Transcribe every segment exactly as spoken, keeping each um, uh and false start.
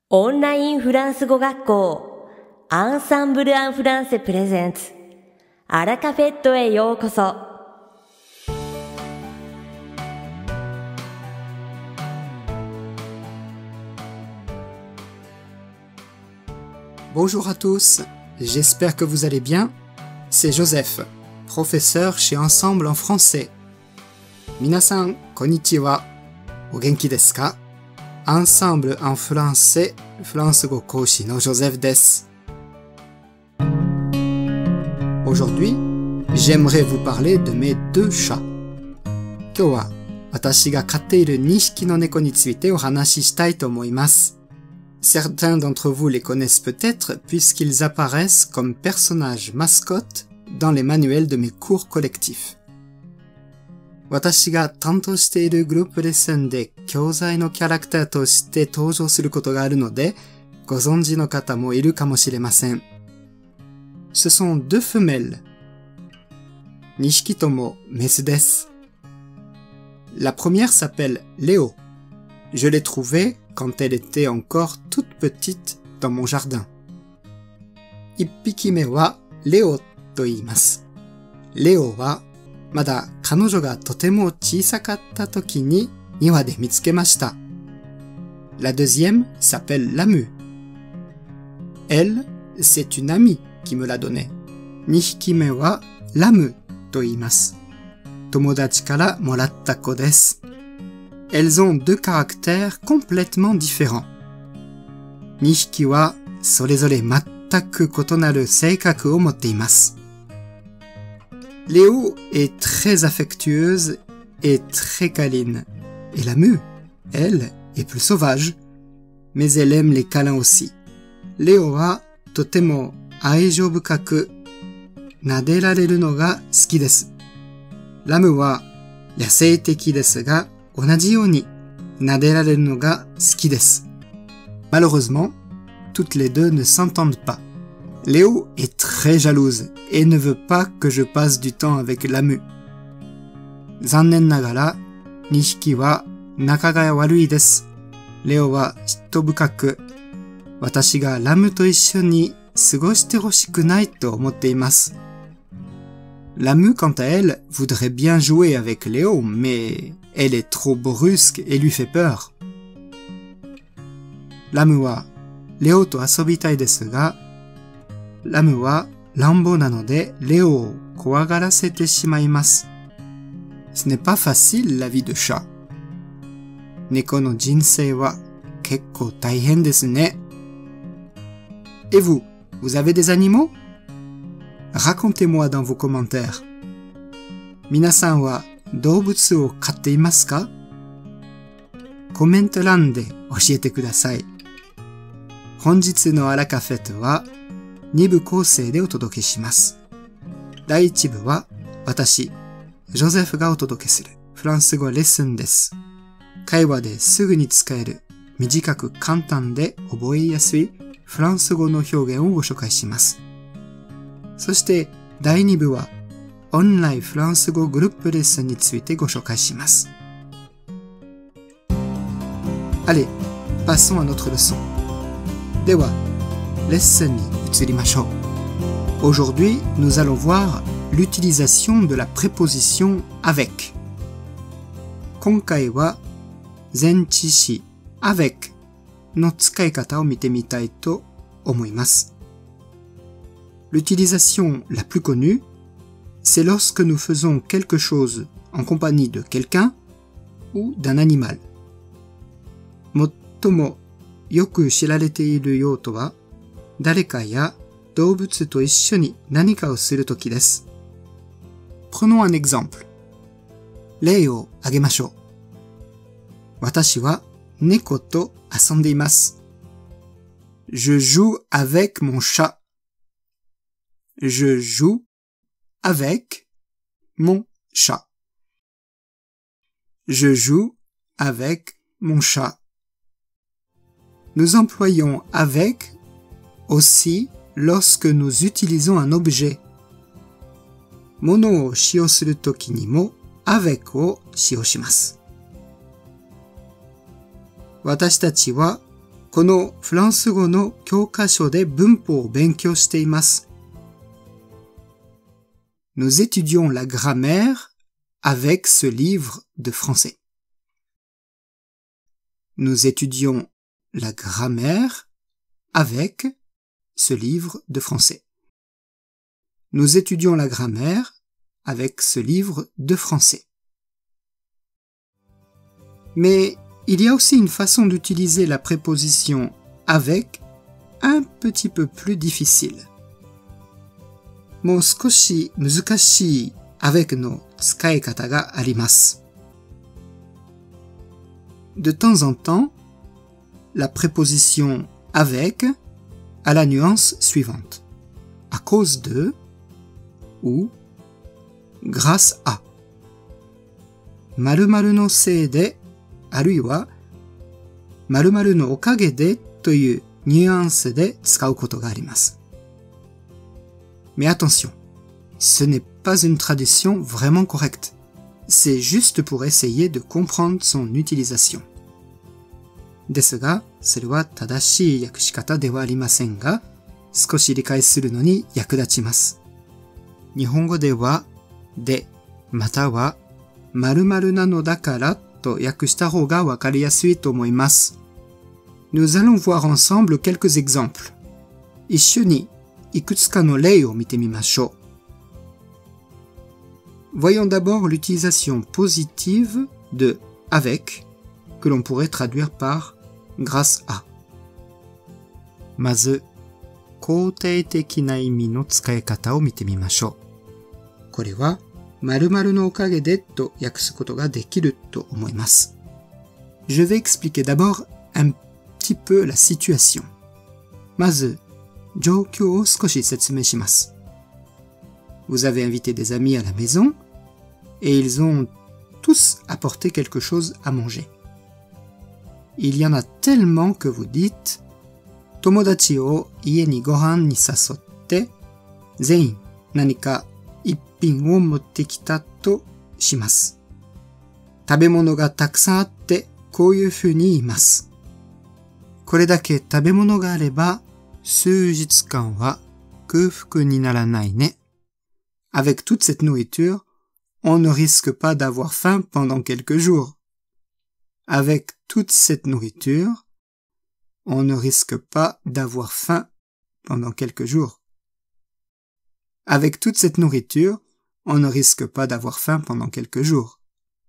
オンラインフランス語学校アンサンブル・アン・フランセプレゼンツアラカフェットへようこそ。 Bonjour à tous, j'espère que vous allez bien. C'est Joseph, professeur chez Ensemble en français. Minasan, konnichiwa. O genki desu ka? Ensemble en français, France go koushi no Joseph desu. Aujourd'hui, j'aimerais vous parler de mes deux chats. Kyou wa, watashi ga katteiru ni hiki no neko ni tsuite o hanashi shitai to omoimasu. Certains d'entre vous les connaissent peut-être puisqu'ils apparaissent comme personnages mascottes dans les manuels de mes cours collectifs. Watashi ga tantou shiteiru group lesson de kyōzai no character to shite toujou suru koto ga aru node, gozonji no kata mo iru kamoshiremasen. Ce sont deux femelles. ni hiki tomo mesu desu. La première s'appelle Léo. Je l'ai trouvée quand elle était encore toute petite dans mon jardin. Ippiki me wa Léo to iimasu. Léo wa mada kanojo ga totemo chisakatta toki ni niwa de mitsukemashita. La deuxième s'appelle Lamu. Elle, c'est une amie qui me l'a donnée. ni hiki me wa Lamu to iimasu. Tomodachi kara moratta ko desu. Elles ont deux caractères complètement différents. ni hiki wa sorezore mattaku kotonaru seikaku o motte imasu. Léo est très affectueuse et très câline. Et Lamu, elle, est plus sauvage, mais elle aime les câlins aussi. Léo wa totemo aijou bukaku naderareru no ga suki desu. Lamu wa yasei teki desu ga onaji you ni naderareru no ga suki desu. Malheureusement, toutes les deux ne s'entendent pas. Léo est très jalouse et ne veut pas que je passe du temps avec Lamu. Zannen nagara, ni hiki wa naka ga warui desu. Léo wa hitto bukaku, watashi ga Lamu to issho ni sugoshite hoshiku nai to omotte imasu. Lamu, quant à elle, voudrait bien jouer avec Léo, mais elle est trop brusque et lui fait peur. Lamu wa Léo to asobitai desu ga, Lamu wa ranbo nanode Léo o kowagarasete shimaimasu. Ce n'est pas facile la vie de chat. Neko no jinsei wa kekko taihen desu ne. Et vous, vous avez des animaux? Racontez-moi dans vos commentaires. Minasan wa doubutsu o katte imasu ka? Comment ran de oshiete kudasai. Honjitsu no Araka-fete waに部構成でお届けします。だいいち部は私、ジョゼフがお届けするフランス語レッスンです。会話ですぐに使える短く簡単で覚えやすいフランス語の表現をご紹介します。そしてだいに部はオンラインフランス語グループレッスンについてご紹介します。Allez, passons à notre leçon. では、レッスンに移りましょう。Aujourd'hui, nous allons voir l'utilisation de la préposition avec. 今回は前置詞 avec の使い方を見てみたいと思います。L'utilisation la plus connue, c'est lorsque nous faisons quelque chose en compagnie de quelqu'un ou d'un animal. 最もよく知られている用途は、誰かや動物と一緒に何かをするときです。Prenons un exemple. 例を挙げましょう。私は猫と遊んでいます。Je joue avec mon chat. Je joue avec mon chat. Je joue avec mon chat. Nous employons avec aussi lorsque nous utilisons un objet. Mono o shiyou suru toki ni mo avec o shiyou shimasu. 私たちはこのフランス語の教科書で文法を勉強しています。Nous étudions la grammaire avec ce livre de français. Nous étudions la grammaire avec ce livre de français. Nous étudions la grammaire avec ce livre de français. Mais il y a aussi une façon d'utiliser la préposition avec un petit peu plus difficile. もう少し難しい avec の使い方があります。De temps en temps, la préposition avec a la nuance suivante. À cause de ou grâce à. 〇〇のせいであるいは〇〇のおかげでというニュアンスで使うことがあります。Mais attention, ce n'est pas une traduction vraiment correcte. C'est juste pour essayer de comprendre son utilisation. ですが、それは正しい訳し方ではありませんが、少し理解するのに役立ちます。日本語では、で、または、〇〇なのだからと訳した方がわかりやすいと思います。Nous allons voir ensemble quelques exemples. 一緒にいくつかの例を見てみましょう。Voyons d'abord l'utilisation positive de avec, que l'on pourrait traduire par grâce à. まず、肯定的な意味の使い方を見てみましょう。これは、〇〇のおかげでと訳すことができると思います。Je vais expliquer d'abord un petit peu la situation. まず、状況を少し説明します。Vous avez invité des amis à la maison et ils ont tous apporté quelque chose à manger. Il y en a tellement que vous dites 友達を家にご飯に誘って全員何か一品を持ってきたとします。食べ物がたくさんあってこういうふうに言います。これだけ食べ物があれば数日間は空腹にならないね。Avec toute cette nourriture, on ne risque pas d'avoir faim pendant quelques jours. Avec toute cette nourriture, on ne risque pas d'avoir faim pendant quelques jours. Avec toute cette nourriture, on ne risque pas d'avoir faim pendant quelques jours.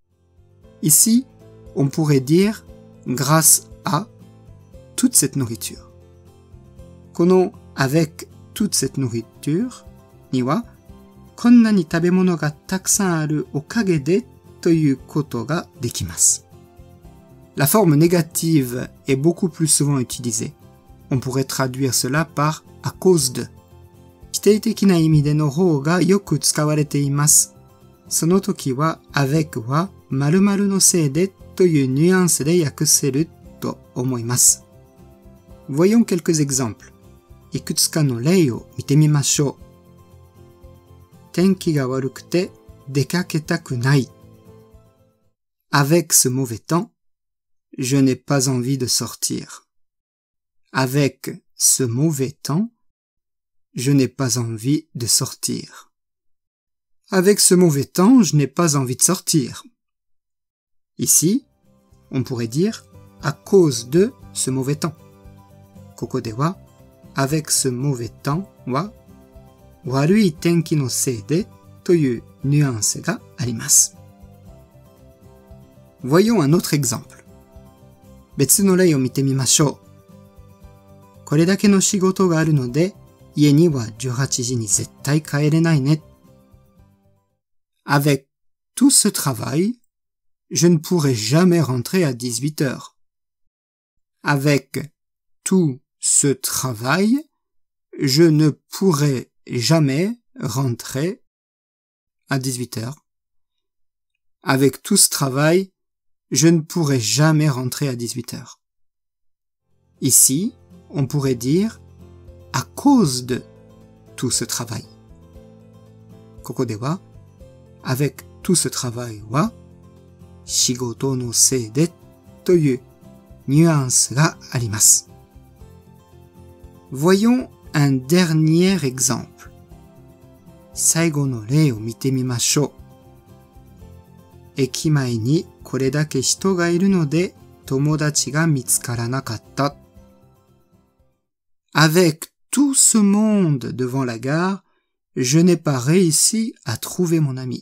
Ici, on pourrait dire grâce à toute cette nourriture. この avec toute cette nourriture にはこんなに食べ物がたくさんあるおかげでということができます。La forme négative est beaucoup plus souvent utilisée. On pourrait traduire cela par à cause de. 否定的な意味での方がよく使われています。その時は avec は〇〇のせいでというニュアンスで訳せると思います。Voyons quelques exemples. いくつかの例を見てみましょう。天気が悪くて出かけたくない。Avec ce mauvais temps, je n'ai pas envie de sortir. Avec ce mauvais temps, je n'ai pas envie de sortir. Avec ce mauvais temps, je n'ai pas envie de sortir. Ici, on pourrait dire à cause de ce mauvais temps. ここではavec ce mauvais temps は悪い天気のせいでというニュアンスがあります。Voyons un autre exemple. 別の例を見てみましょう。これだけの仕事があるので家にはじゅうはちじに絶対帰れないね。Avec tout ce travail, je ne pourrai jamais rentrer à dix-huit heures. Avec tout ce travail, je ne pourrai jamais rentrer à dix-huit heures. Avec tout ce travail, je ne pourrai jamais rentrer à dix-huit heures. Ici, on pourrait dire à cause de tout ce travail. ここでは avec tout ce travail は仕事のせいでというニュアンスがあります。 Voyons un dernier exemple. 最後の例を見てみましょう。駅前にこれだけ人がいるので友達が見つからなかった。Avec tout ce monde devant la gare, je n'ai pas réussi à trouver mon ami.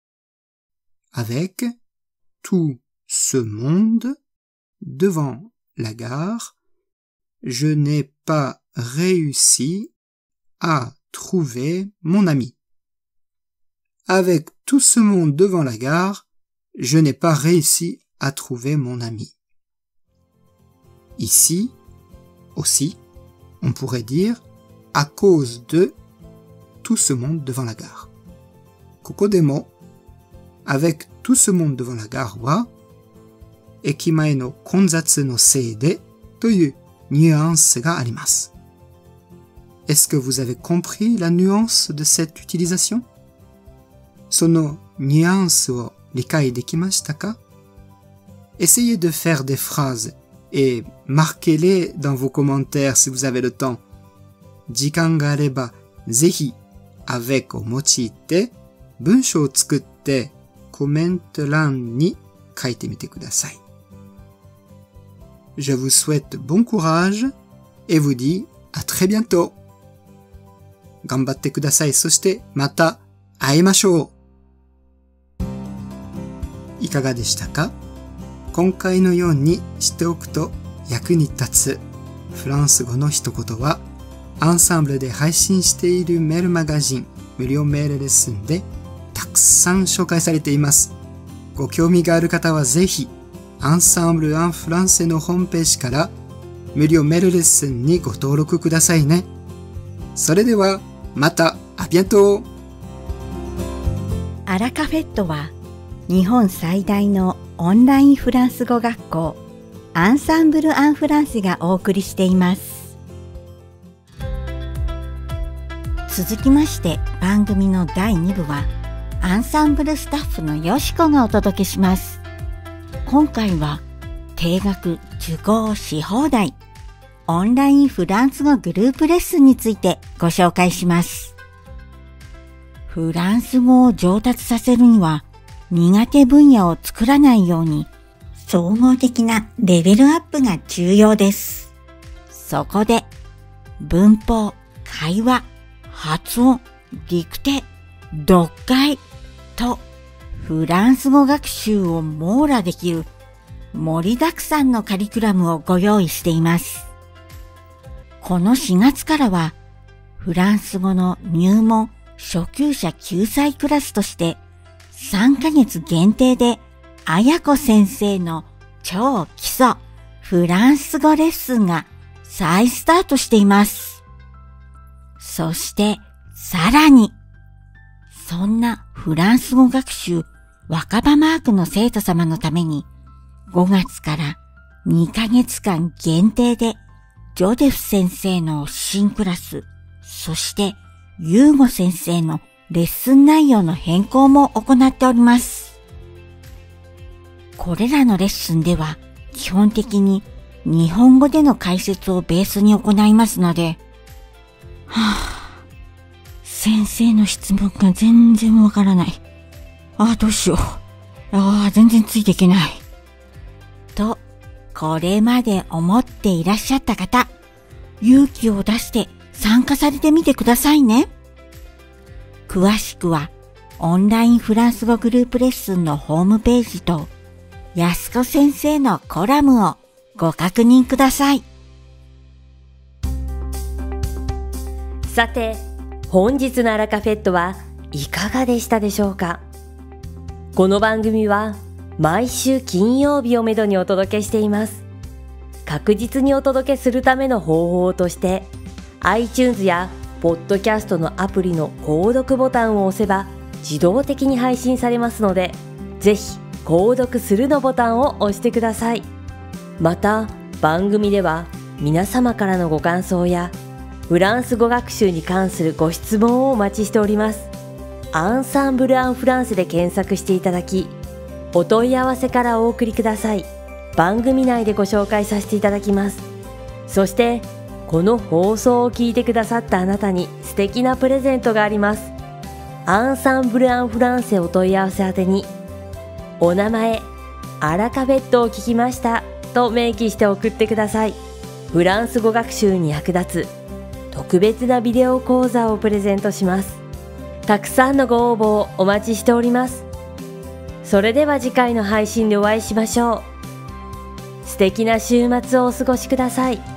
Avec tout ce monde devant la gare, je n'ai pas réussi à trouver mon ami. Avec tout ce monde devant la gare, je n'ai pas réussi à trouver mon ami. Ici, aussi, on pourrait dire à cause de tout ce monde devant la gare. ここでも avec tout ce monde devant la gare は駅前の混雑のせいでというニュアンスがあります。Est-ce que vous avez compris la nuance de cette utilisation? そのニュアンスを理解できましたか? Essayez de faire des phrases et marquez-les dans vos commentaires si vous avez le temps. 時間があればぜひ avec を用いて文章を作ってコメント欄に書いてみてください。Je vous souhaite bon courage et vous dis à très bientôt. 頑張ってください。そしてまた会いましょう。いかがでしたか？今回のようにしておくと役に立つフランス語の一言はアンサンブルで配信しているメールマガジン無料メールレッスンでたくさん紹介されています。ご興味がある方はぜひアンサンブル・アン・フランセのホームページから無料メールレッスンにご登録くださいね。それではまたアビアント。 アラカフェットは日本最大のオンラインフランス語学校アンサンブル・アン・フランセがお送りしています。続きまして番組のだいに部はアンサンブルスタッフのよしこがお届けします。今回は定額受講し放題オンラインフランス語グループレッスンについてご紹介します。フランス語を上達させるには苦手分野を作らないように総合的なレベルアップが重要です。そこで文法、会話、発音、陸手、読解とフランス語学習を網羅できる盛りだくさんのカリキュラムをご用意しています。このしがつからはフランス語の入門初級者救済クラスとしてさんかげつ限定であやこ先生の超基礎フランス語レッスンが再スタートしています。そしてさらにそんなフランス語学習若葉マークの生徒様のためにごがつからにかげつかん限定でジョデフ先生の新クラス、そしてユーゴ先生のレッスン内容の変更も行っております。これらのレッスンでは基本的に日本語での解説をベースに行いますので、はぁ、先生の質問が全然わからない。ああ、どうしよう。ああ、全然ついていけない。と、これまで思っていらっしゃった方、勇気を出して参加されてみてくださいね。詳しくは、オンラインフランス語グループレッスンのホームページと、安子先生のコラムをご確認ください。さて、本日のアラカフェットはいかがでしたでしょうか？この番組は毎週金曜日をめどにお届けしています。確実にお届けするための方法として、iTunes やポッドキャストのアプリの購読ボタンを押せば自動的に配信されますので、ぜひ購読するのボタンを押してください。また、番組では皆様からのご感想やフランス語学習に関するご質問をお待ちしております。アンサンブル・アン・フランセで検索していただき、お問い合わせからお送りください。番組内でご紹介させていただきます。そしてこの放送を聞いてくださったあなたに素敵なプレゼントがあります。アンサンブル・アン・フランセお問い合わせ宛てに、お名前、アラカフェットを聞きましたと明記して送ってください。フランス語学習に役立つ特別なビデオ講座をプレゼントします。たくさんのご応募をお待ちしております。それでは次回の配信でお会いしましょう。素敵な週末をお過ごしください。